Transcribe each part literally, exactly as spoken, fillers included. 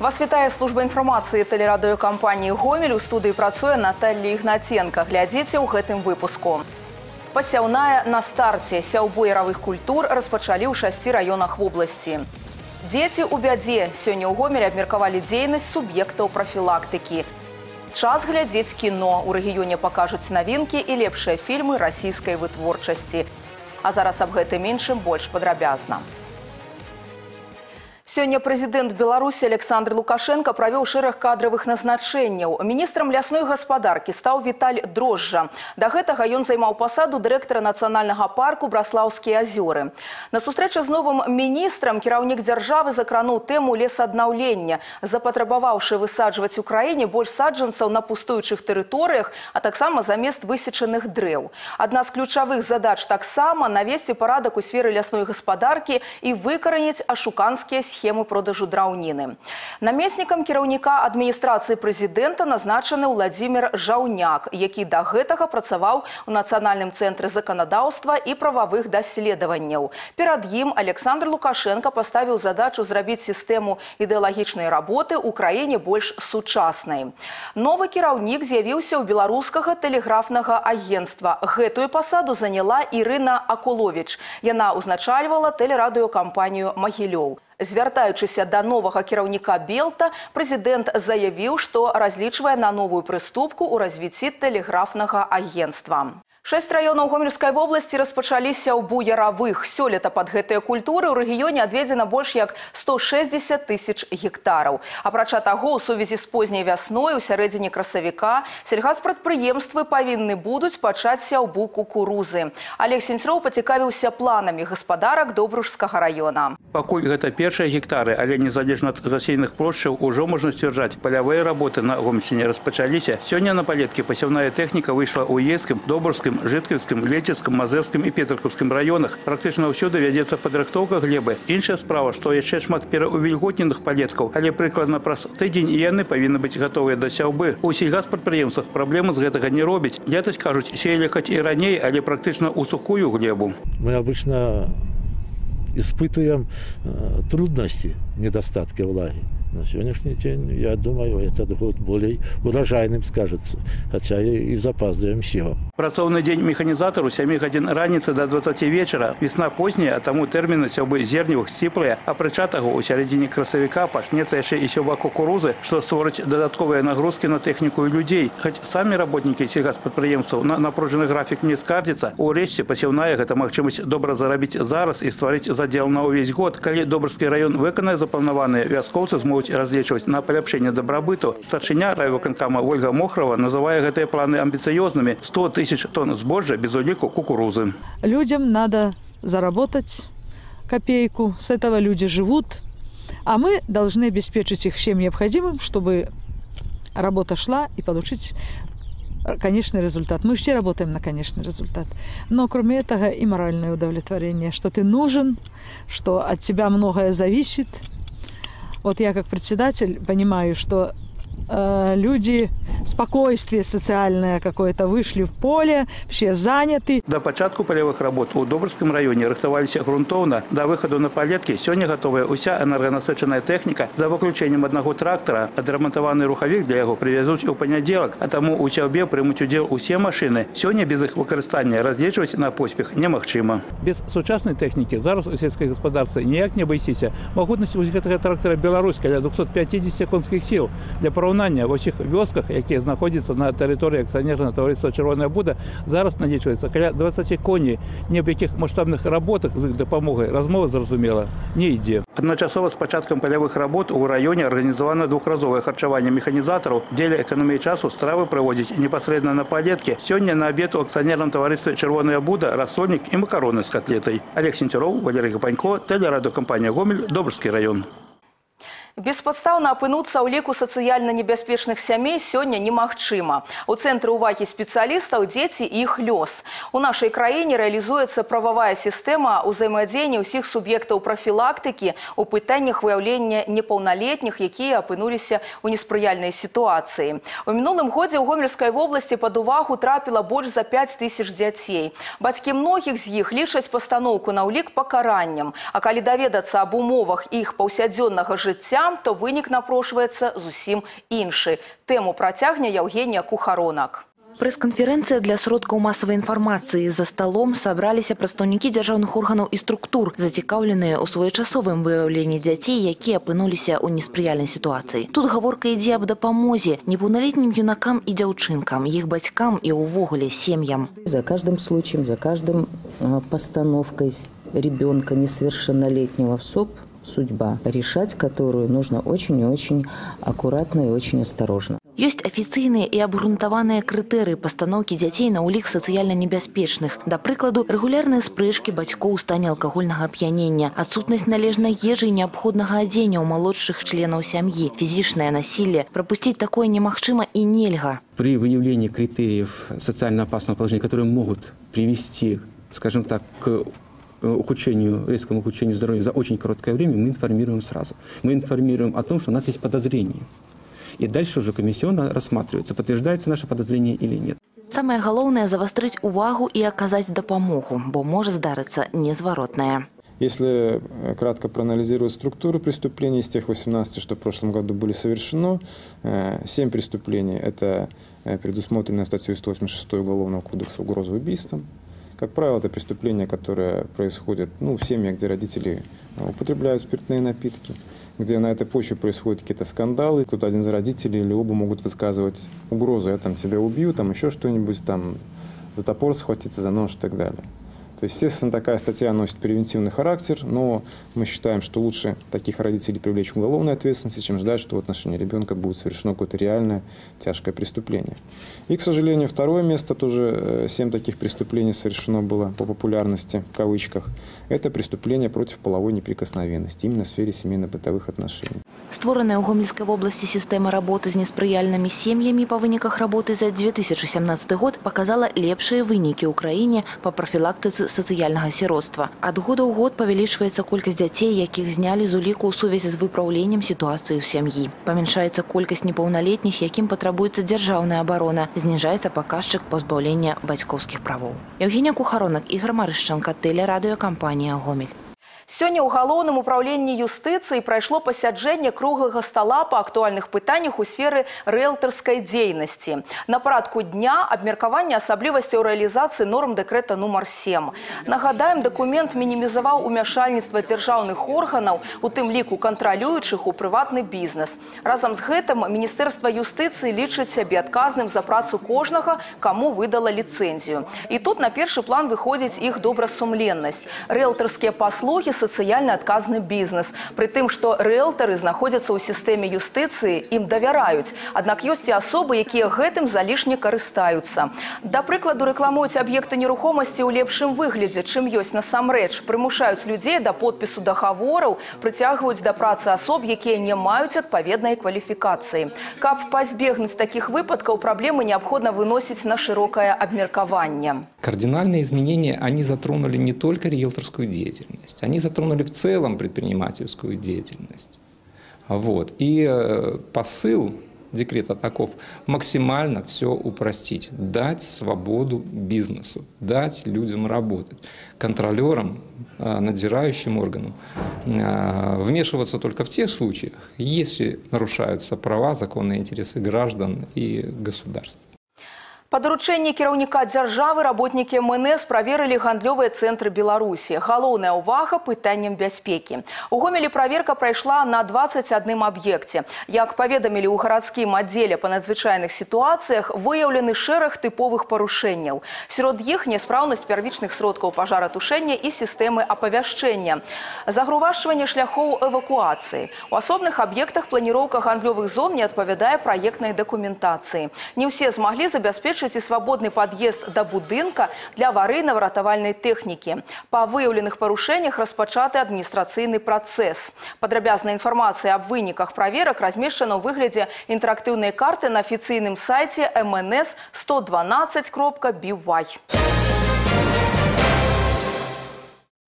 Вас вітае служба інфармацыі тэлерадыёкампаніі «Гомель». У студыі працуе Наталья Ігнаценка. Глядзіце ў гэтым выпуску. Пасяўная на старце. Сяўбу яравых культур распачалі ў шасці раёнах вобласці. Дзеці ў бядзе. Сёння ў Гомелі абмеркавалі дзейнасць суб'ектаў прафілактыкі. Час глядзець кіно. У рэгіёне пакажуць навінкі і лепшыя фільмы расійскай вытворчасці. А зараз аб гэтым іншым больш падрабязна. Сёння прэзідэнт Беларусі Александр Лукашенко правёў шэраг кадравых назначэнняў. Міністрам лясной гаспадаркі стаў Віталь Дрожжа. Да гэтага ён займаў пасаду дырэктара нацыянальнага парку Браслаўскія азёры. На сустрэчы з новым міністрам кіраўнік дзяржавы закрануў тэму лесаднаўлення, запатрабаваўшы высаджваць у краіне больш саджанцаў на пустуючых тэрыторыях, а таксама замест высечаных дрэў. Адна з ключавых задач таксама навесці парадак у сферы лясной гаспадаркі і выкараніць ашуканскія схемы схему продажу драўніны. Намеснікам кіраўніка адміністрацыі прэзідэнта назначаны Владзімір Жаўняк, які да гэтага працаваў у Нацыянальным цэнтры заканадаўства і прававых даследаванняў. Перад ім Александр Лукашенко паставіў задачу зрабіць сістэму ідэалагічнай работы ў краіне больш сучаснай. Новы кіраўнік з'явіўся ў беларускага тэлеграфнага агенцтва. Гэтую пасаду заняла Ірына Акуловіч. Яна ўзначальвала тэлерадыёкампанію «Магілёў». Звяртаючыся да новага кіраўніка Белта, прэзідэнт заявіў, што разлічвае на новую прыступку ў развіцці тэлеграфнага агенцтва. Шэсць раёнаў Гомельскай вобласці распачалі сяўбу яравых. Сёлета пад гэтыя культуры ў рэгіёне адведзена больш як сто шэсцьдзесят тысяч гектараў. Апрача таго, у сувязі з позняй вясной у сярэдзіне красавіка сельгаспрадпрыемствы павінны будуць пачаць сяўбу кукурузы. Олег Сенцроў пацікавіўся планамі гаспадарак Добружскага раёна. Пакуль гэта першыя гектары, але незалежна ад засеяных плошчаў, ужо можна сцвярджаць, палявыя работы на Гомельшчыне распачаліся. Сёння на палеткі пасяўная тэхніка выйшла ў Ейскім, Добружскім, Жытківскім, Лечыцкім, Мазырскім і Петрыкаўскім раёнах. Практычна ўсюды вядзецца падрыхтоўка глебы. Іншая справа, што яшчэ шмат пераўвільготненых палеткаў, але прыкладна праз тыдзень і яны павінны быць гатовыя да сяўбы. У сельгаспрадпрыемствах праблемы з гэтага не робяць. Летась, кажуць, сеялі хоць і раней, але практычна ў сухую глебу. Мы обычно испытываем э, трудности, недостатки влаги. На сегодняшний день, я думаю, этот год более урожайным скажется, хотя и запаздываем силу. Працоўны дзень механізатару з сямі гадзін раніцы да дваццаці вечара. Весна позняя, а таму тэрміны сяўбы зерневых сціплыя. Апрача таго, у сярэдзіне красавіка пачнецца яшчэ і сяўба кукурузы, што створыць дадатковыя нагрузкі на тэхніку і людзей. Хоць самі работнікі сельгаспрадпрыемстваў на напружаны графік не скардзяцца, урэшце пасяўная гэта магчымасць добра зарабіць зараз і стварыць задзел на ўвесь год. Калі Добружскі раён выканае запланаваныя, вяскоўцы змогуць разлічваць на паляпшэнне дабрабыту. Старшыня райвыканкама Ольга Мохрова называе гэтыя планы амбіцыёзнымі. сто тысяч тонн збожжа без уліку кукурузы. Людям надо заработать копейку, с этого люди живут, а мы должны обеспечить их всем необходимым, чтобы работа шла и получить конечный результат. Мы все работаем на конечный результат. Но кроме этого и моральное удовлетворение, что ты нужен, что от тебя многое зависит. Вот я как председатель понимаю, что э, люди, спокойствие социальное какое-то, вышли в поле, все заняты. До пачатку палявых работ у Добружскім раёне рыхтаваліся грунтоўна. Да выхаду на палеткі сёння гатовая ўся энерганасычаная тэхніка, за выключэннем аднаго трактара. Адрамантаваны рухавік для яго прывязуць у панядзелак, а таму ў сяўбе прымуць удзел усе машыны. Сёння без іх выкарыстання разлічваць на поспех немагчыма. Без сучаснай тэхнікі зараз у сельскай гаспадарцы ніяк не абысціся. Магутнасць у гэтага трактара Беларусь каля двухсот пятидесяти конскіх сіл. Для параўнання, ва ўсіх вёсках, якія знаходзяцца на тэрыторыі акцыянернага таварыства «Чырвоная Буда», зараз налічваецца каля дваццаці коней. Ні аб якіх маштабных работах з іх дапамогай размова, зразумела, не ідзе. Адначасова з пачаткам палявых работ у раёне арганізавана двухразовае харчаванне механізатараў. Дзеля эканоміі часу стравы прыводзяць непасрэдна на палеткі. Сёння на абед у акцыянерным таварыстве «Чырвоная Буда» рассольнік і макароны з котлетай. Олег Сенцроў, Валерий Гапанько, тэлерадыёкампанія «Гомель», Добружскі раён. Беспадстаўна апынуцца ў ліку сацыяльна небяспечных сямей сёння немагчыма. У цэнтры ўвагі спецыялістаў дзеці і іх лёс. У нашай краіне рэалізуецца прававая сістэма ўзаемадзеяння ўсіх суб'ектаў прафілактыкі у пытаннях выяўлення непаўналетніх, якія апынуліся ў неспрыяльнай сітуацыі. У мінулым годзе ў Гомельскай вобласці пад увагу трапіла больш за пяць тысяч дзяцей. Бацькі многіх з іх лічаць пастаноўку на ўлік пакараннем. А калі даведацца аб умовах іх паўсядзённага жыцця, жыцця, то вынік напрошваецца зусім іншы. Тэму працягне Евгения Кухаронак. Пресс-конференция для сродкаў массовой информации. За столом собрались прадстаўнікі дзяржаўных органаў и структур, зацікаўленыя ў своечасовым выяўленні дзяцей, якія апынуліся ў неспрыяльнай ситуации. Тут гаворка ідзе аб дапамозе непаўналетнім юнакам и дзяўчынкам, іх бацькам и увогуле семьям. За каждым случаем, за каждым постановкой ребенка несовершеннолетнего в СОП судьба, решать которую нужно очень и очень аккуратно и очень осторожно. Ёсць афіцыйныя і абгрунтаваныя крытэрыі пастаноўкі дзяцей на ўлік сацыяльна небяспечных. Да прыкладу, рэгулярныя спрэчкі бацькоў у стане алкагольнага ап'янення, адсутнасць належнай ежы і неабходнага адзення ў малодшых членаў сям'і, фізічнае насилие. Пропустить такое немагчыма і нельга. При выявлении критериев социально опасного положения, которые могут привести, скажем так, к ухудшению, резкому ухудшению здоровья за очень короткое время, мы информируем сразу. Мы информируем о том, что у нас есть подозрение. И дальше уже комиссионно рассматривается, подтверждается наше подозрение или нет. Самое главное – завострить увагу и оказать допомогу, бо может здариться незворотное. Если кратко проанализировать структуру преступлений, из тех восемнадцати, что в прошлом году были совершено, семь преступлений – это предусмотренная статьей сто восемьдесят шесть Уголовного кодекса угроза убийством. Как правило, это преступления, которые происходят ну, в семьях, где родители употребляют спиртные напитки, где на этой почве происходят какие-то скандалы, кто-то один из родителей или оба могут высказывать угрозу: я там тебя убью, там еще что-нибудь, там за топор схватиться, за нож и так далее. То есть, естественно, такая статья носит превентивный характер, но мы считаем, что лучше таких родителей привлечь к уголовной ответственности, чем ждать, что в отношении ребенка будет совершено какое-то реальное тяжкое преступление. И, к сожалению, второе место, тоже семь таких преступлений совершено было по популярности, в кавычках, это преступление против половой неприкосновенности, именно в сфере семейно-бытовых отношений. Створаная ў Гомельской области система работы с неспрыяльными семьями по выниках работы за две тысячи семнадцатый год показала лепшие выники ў краіне по профилактице социального сиротства. От года ў год павялічваецца колькасць дзяцей, якіх знялі з уліку ў сувязі з выпраўленнем ситуации ў сям'і. Памяншаецца колькасць непаўналетніх, якім патрабуецца дзяржаўная абарона. Зніжаецца паказчык пазбаўлення бацькоўскіх правоў. Евгения Кухаронак, Игорь Марышченко, телерадиокомпания «Гомель». Сёння ў галоўным управленні юстыцыі прайшло пасяджэнне круглага стала па актуальных пытаннях у сферы рыэлтарскай дзейнасці. На парадку дня абмеркаванне асаблівасцяў рэалізацыі норм дэкрэта нумар сем. Нагадаем, дакумент мінімізаваў умяшальніцтва дзяржаўных органаў, у тым ліку кантралюючых у прыватны бізнес. Разам з гэтым Міністэрства юстыцыі лічыць сябе адказным за працу кожнага, каму выдала ліцэнзію. І тут на першы план выходзіць іх добрасумленнасць. Рыэлтарскія паслугі социально отказный бизнес. При тым, что риэлторы находятся ў сістэме юстыцыі, ім давяраюць. Аднак ёсць і асобы, якія гэтым залішне карыстаюцца. Да прыкладу, рэкламуюць аб'екты нерухомасці ў лепшым выглядзе, чым ёсць насамрэч, прымушаюць людзей да подпісу дагавораў, прыцягваюць да працы асоб, якія не маюць адпаведнай кваліфікацыі. Каб пазбегнуць такіх выпадкаў, праблемы неабходна выносіць на шырокае абмеркаванне. Кардинальные изменения, они затронули не только риэлторскую деятельность, они затронули в целом предпринимательскую деятельность. Вот. И э, посыл декрета таков: максимально все упростить, дать свободу бизнесу, дать людям работать, контролерам, э, надзирающим органам э, вмешиваться только в тех случаях, если нарушаются права, законные интересы граждан и государства. Па даручэнні кіраўніка дзяржавы работнікі эм эн эс праверылі гандлёвыя цэнтры Беларусі. Галоўная ўвага пытанням бяспекі. У Гомелі праверка прайшла на дваццаць адным аб'екце. Як паведамілі ў гарадскім аддзеле па надзвычайных сітуацыях, выяўлены шэраг тыповых парушэнняў. Сярод іх няспраўнасць первічных сродкаў пажаратушэння і сістэмы апавяшчэння, загрувашчванне шляхоў эвакуацыі. У асобных аб'ектах планіроўка гандлёвых зон не адпавядае праектнай дакументацыі. Не ўсе змаглі забяспечыць і свабодны пад'езд да будынка для аварыйна-выратавальнай тэхнікі. Па выяўленых парушэннях распачаты адміністрацыйны працэс. Падрабязная інфармацыя аб выніках праверак размешчана ў выглядзе інтэрактыўнай карты на афіцыйным сайце эм эн эс сто дванаццаць кропка би вай.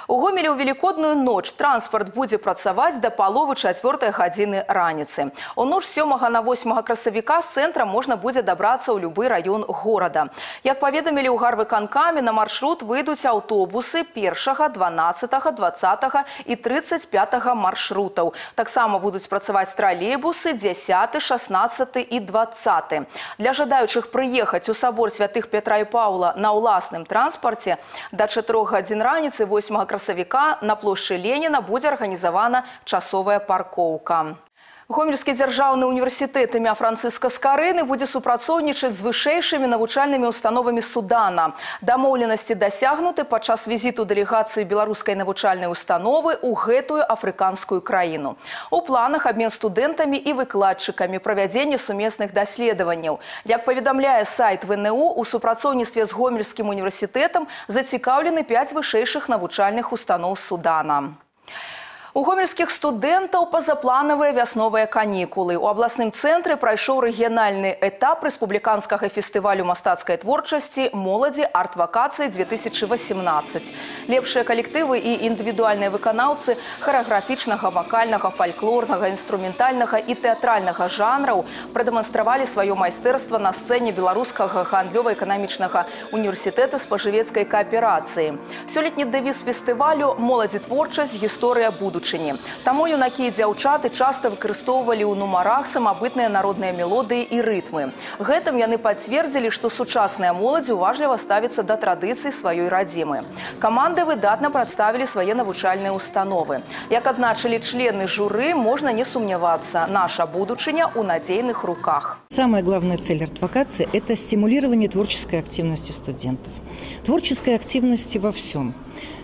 У Гомелі ў велікодную ноч транспорт будзе працаваць да паловы чацвёртай гадзіны раніцы. У ноч з сёмага на восьмага красавіка з цэнтра можна будзе дабрацца ў любы раён горада. Як паведамілі ў гарвыканкаме, на маршрут выйдуць аўтобусы першага, дванаццатага, дваццатага і трыццаць пятага маршрутаў. Таксама будуць працаваць тралейбусы дзясяты, шаснаццаты і дваццаты. Для жадаючых прыехаць у сабор святых Петра і Паўла на ўласным транспарце да чатырох гадзін раніцы восьмага красавіка на плошчы Леніна будзе арганізавана часовая паркоўка. Гомельскі дзяржаўны універсітэт імя Францыска Скарыны будзе супрацоўнічаць з вышэйшымі навучальнымі установамі Судана. Дамоўленасці дасягнуты падчас візіту дэлегацыі беларускай навучальнай установы ў гэтую афрыканскую краіну. У планах абмен студэнтамі і выкладчыкамі, правядзенне сумесных даследаванняў. Як паведамляе сайт вэ эн у, у супрацоўніцтве з Гомельскім універсітэтам зацікаўлены пяць вышэйшых навучальных устаноў Судана. У гомельскіх студэнтаў пазапланавыя вясновыя канікулы. У абласным цэнтры прайшоў рэгіянальны этап рэспубліканскага фестывалю мастацкай творчасці «Моладзі арт-вакацыі две тысячы васемнаццаць». Лепшыя калектывы і індывідуальныя выканаўцы харэаграфічнага, вакальнага, фальклорнага, інструментальнага і тэатральнага жанраў прадэманстравалі сваё майстэрства на сцэне Беларускага гандлёва-эканамічнага універсітэта спажывецкай кааперацыі. Сёлетні дэвіз фестывалю «Моладзі творчасць. Гісторыя будучыні». Таму юнакі і дзяўчаты часта выкарыстоўвалі ў нумарах самабытныя народныя мелодыі і рытмы. Гэтым яны пацвердзілі, што сучасная моладзь уважліва ставіцца да традыцый сваёй радзімы. Каманды выдатна прадставілі свае навучальныя установы. Як адзначылі члены журы, можна не сумнявацца, наша будучыня ў надзейных руках. Самая главная цель арт-вакации – это стимулирование творческой активности студентов. Творческой активности во всем.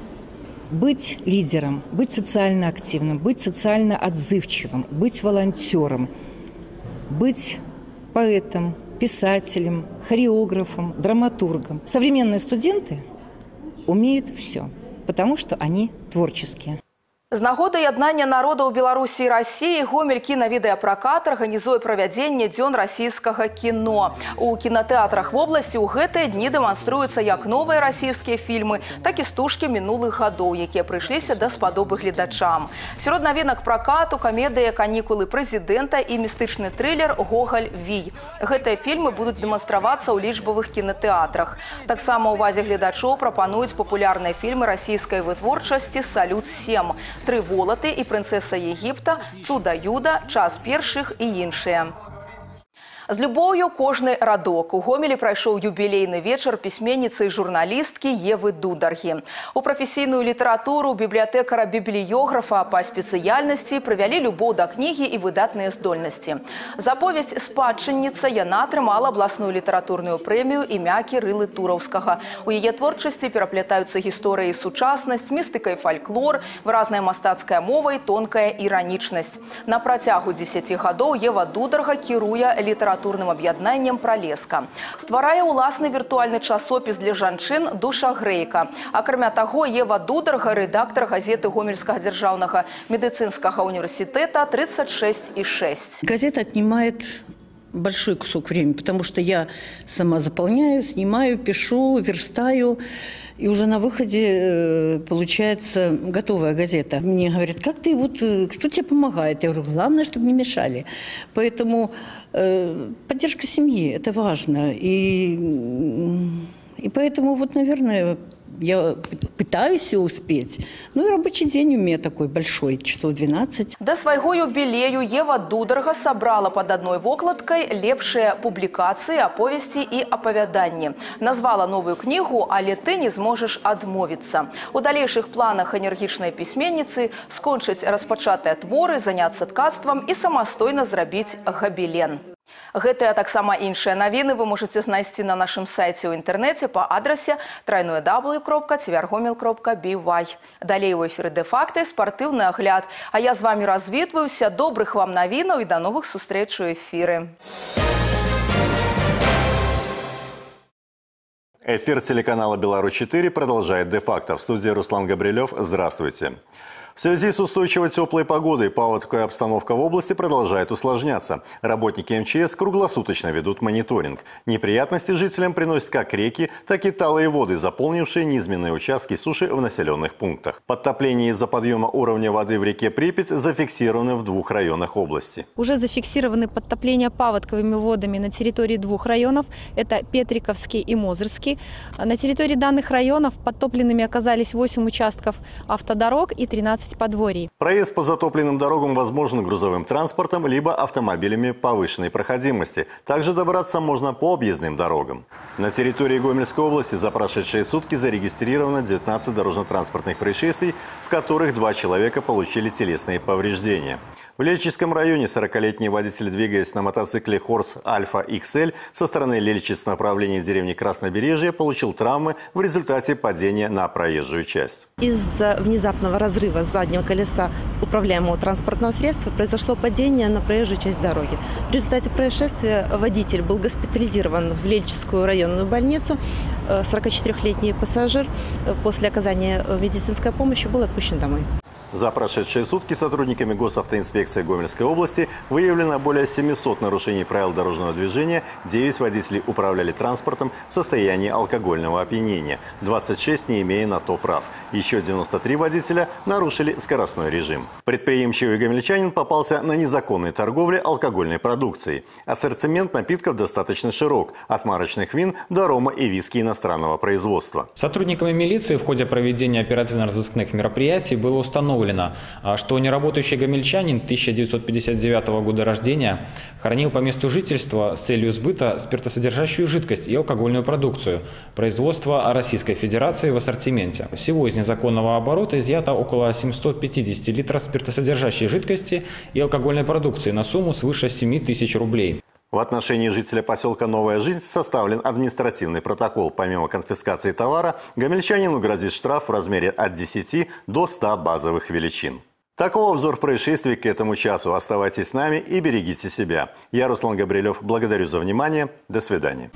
Быть лидером, быть социально активным, быть социально отзывчивым, быть волонтером, быть поэтом, писателем, хореографом, драматургом. Современные студенты умеют все, потому что они творческие. З нагоды яднання народаў Беларусі і Расіі Гомель кінавідэапракат арганізуе правядзенне дзён расійскага кіно. У кінатэатрах вобласці ў гэтыя дні дэманструюцца як новыя расійскія фільмы, так і стужкі мінулых гадоў, якія прыйшліся да спадобы гледачам. Сярод навінак пракату камедыя «Канікулы прэзідэнта» і містычны трылер «Гоголь Вій». Гэтыя фільмы будуць дэманстравацца ў лічбавых кінатэатрах. Таксама ўвазе гледачоў прапануюць папулярныя фільмы расійскай вытворчасці «Салют-сем», «Тры волаты» і «Прынцэса Егіпта», «Цуда-юда», «Час першых» і іншыя. З любоўю кожны радок. У Гомелі прайшоў юбілейны вечар пісьменніцы і журналісткі Евы Дударгі. У прафесійную літаратуру бібліятэкара-бібліёграфа па спецыяльнасці прывялі любоў да кнігі і выдатныя здольнасці. За повесць «Спадчынніца» яна атрымала абласную літаратурную прэмію імя Кірылы Тураўскага. У яе творчасці пераплятаюцца гісторыя і сучаснасць, містыка і фальклор, выразная мастацкая мова і тонкая іранічнасць. На працягу дзесяці гадоў Ева Дударга кіруе літаратурную літаратурным аб'яднаннем «Пралеска». Стварае ўласны віртуальны часопіс для жанчын «Душагрэйка». Акрамя таго, Ева Дударга – рэдактар газеты Гомельскага дзяржаўнага медыцынскага універсітэта тридцать шесть и шесть. Газета отнимает большой кусок времени, потому что я сама заполняю, снимаю, пишу, верстаю. И уже на выходе получается готовая газета. Мне говорят, как ты вот, кто тебе помогает? Я говорю, главное, чтобы не мешали. Поэтому э, поддержка семьи – это важно. И, и поэтому вот, наверное, я пытаюсь все успеть. Ну и рабочий день у меня такой большой, часов двенадцать. Да свайго юбілею Ева Дударга сабрала под одной вокладкой лепшыя публікацыі, аповесці і апавяданні. Назвала новую книгу «Але ты не зможешь адмовіцца». У далейшых планах энергічнай пісьменніцы скончыць распачатыя творы, заняцца ткацтвам і самастойна зрабіць габелен. Гэтыя таксама іншыя навіны вы можаце знайсці на нашым сайце ў інтэрнэце па адрасе трайное дабл ю кропка цвяргомел кропка би вай. Далей у эфіры «Дэ-факта» спартыўны агляд. А я з вамі развітваюся. Добрых вам навінаў і да новых сустрэч у эфіры. Эфир телеканала «Беларусь четыре» продолжает «Де-факто». В студии Руслан Габрилев. Здравствуйте. В связи с устойчивой теплой погодой паводковая обстановка в области продолжает усложняться. Работники эм че эс круглосуточно ведут мониторинг. Неприятности жителям приносят как реки, так и талые воды, заполнившие низменные участки суши в населенных пунктах. Подтопление из-за подъема уровня воды в реке Припять зафиксировано в двух районах области. Уже зафиксированы подтопления паводковыми водами на территории двух районов. Это Петриковский и Мозырский. На территории данных районов подтопленными оказались восемь участков автодорог и тринадцать подворий. Проезд по затопленным дорогам возможен грузовым транспортом либо автомобилями повышенной проходимости. Также добраться можно по объездным дорогам. На территории Гомельской области за прошедшие сутки зарегистрировано девятнадцать дорожно-транспортных происшествий, в которых два человека получили телесные повреждения. В Лельчинском районе сорокалетний водитель, двигаясь на мотоцикле Хорс Альфа икс эль со стороны Лельчинск направления деревни Краснобережье, получил травмы в результате падения на проезжую часть. Из-за внезапного разрыва заднего колеса управляемого транспортного средства произошло падение на проезжую часть дороги. В результате происшествия водитель был госпитализирован в Лельчинскую районную больницу. сорокачетырёхлетний пассажир после оказания медицинской помощи был отпущен домой. За прошедшие сутки сотрудниками госавтоинспекции Гомельской области выявлено более семисот нарушений правил дорожного движения, девять водителей управляли транспортом в состоянии алкогольного опьянения, двадцать шесть не имея на то прав. Еще девяносто три водителя нарушили скоростной режим. Предприимчивый гомельчанин попался на незаконной торговле алкогольной продукцией. Ассортимент напитков достаточно широк, от марочных вин до рома и виски иностранного производства. Сотрудниками милиции в ходе проведения оперативно-розыскных мероприятий было установлено, что неработающий гомельчанин тысяча девятьсот пятьдесят девятого года рождения хранил по месту жительства с целью сбыта спиртосодержащую жидкость и алкогольную продукцию производства Российской Федерации в ассортименте. Всего из незаконного оборота изъято около семисот пятидесяти литров спиртосодержащей жидкости и алкогольной продукции на сумму свыше семи тысяч рублей. В отношении жителя поселка Новая Жизнь составлен административный протокол. Помимо конфискации товара, гомельчанину грозит штраф в размере от десяти до ста базовых величин. Таков обзор происшествий к этому часу. Оставайтесь с нами и берегите себя. Я, Руслан Габрилев, благодарю за внимание. До свидания.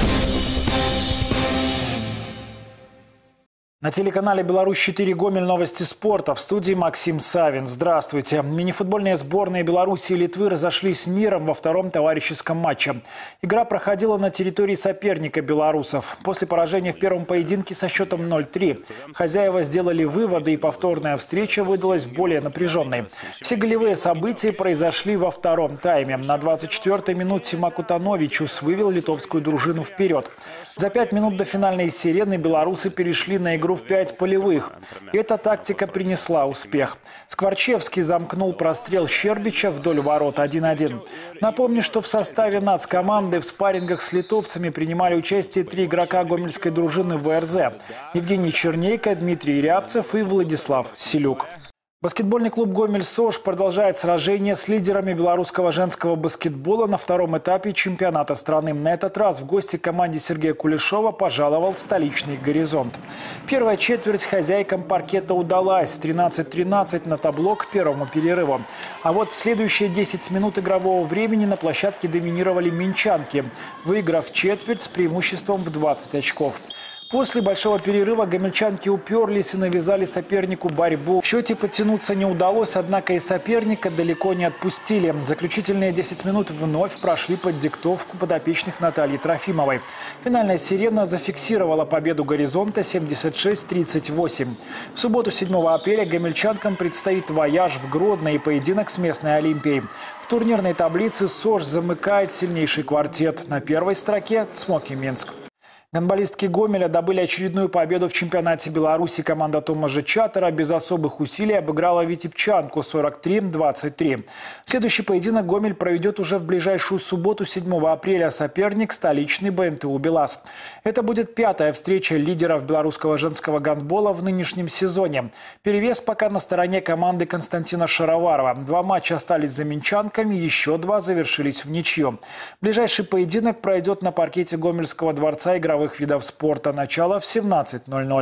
На телеканале «Беларусь четыре» Гомель, новости спорта. В студии Максим Савин. Здравствуйте. Мини-футбольные сборные Беларуси и Литвы разошлись с миром во втором товарищеском матче. Игра проходила на территории соперника белорусов. После поражения в первом поединке со счетом ноль три хозяева сделали выводы, и повторная встреча выдалась более напряженной. Все голевые события произошли во втором тайме. На двадцать четвёртой минуте Макутановичус вывел литовскую дружину вперед. За пять минут до финальной сирены белорусы перешли на игру в пять полевых. Эта тактика принесла успех. Скворчевский замкнул прострел Щербича вдоль ворот один один. Напомню, что в составе нацкоманды в спаррингах с литовцами принимали участие три игрока гомельской дружины вэ эр зэ: Евгений Чернейко, Дмитрий Рябцев и Владислав Селюк. Баскетбольный клуб «Гомель-Сош» продолжает сражение с лидерами белорусского женского баскетбола на втором этапе чемпионата страны. На этот раз в гости к команде Сергея Кулешова пожаловал столичный «Горизонт». Первая четверть хозяйкам паркета удалась. тринадцать тринадцать на табло к первому перерыву. А вот в следующие десять минут игрового времени на площадке доминировали минчанки, выиграв четверть с преимуществом в двадцать очков. После большого перерыва гомельчанки уперлись и навязали сопернику борьбу. В счете подтянуться не удалось, однако и соперника далеко не отпустили. Заключительные десять минут вновь прошли под диктовку подопечных Натальи Трофимовой. Финальная сирена зафиксировала победу «Горизонта» семьдесят шесть тридцать восемь. В субботу седьмого апреля гомельчанкам предстоит вояж в Гродно и поединок с местной «Олимпией». В турнирной таблице «Сош» замыкает сильнейший квартет. На первой строке «Цмоки Минск». Гандболистки Гомеля добыли очередную победу в чемпионате Беларуси. Команда Томажа Чатера без особых усилий обыграла Витебчанку сорок три двадцать три. Следующий поединок Гомель проведет уже в ближайшую субботу, седьмого апреля. Соперник – столичный бэ эн тэ у «БелАЗ». Это будет пятая встреча лидеров белорусского женского гандбола в нынешнем сезоне. Перевес пока на стороне команды Константина Шароварова. Два матча остались за минчанками, еще два завершились в ничью. Ближайший поединок пройдет на паркете Гомельского дворца игровых видов спорта. Начало в семнадцать ноль ноль.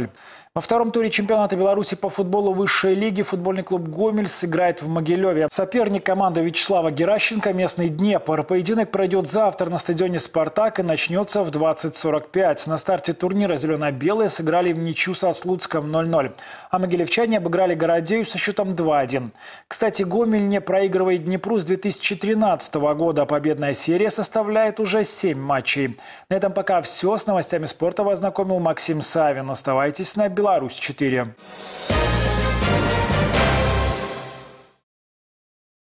Во втором туре чемпионата Беларуси по футболу высшей лиги футбольный клуб «Гомель» сыграет в Могилеве. Соперник команды Вячеслава Геращенко – местный Днепр. Поединок пройдет завтра на стадионе «Спартак» и начнется в двадцать сорок пять. На старте турнира «Зелено-белые» сыграли в ничью со Слуцком ноль ноль. А могилевчане обыграли «Городею» со счетом два один. Кстати, «Гомель» не проигрывает Днепру с две тысячи тринадцатого года. Победная серия составляет уже семь матчей. На этом пока все. С новостями спорта вас знакомил Максим Савин. Оставайтесь на Беларусь четыре.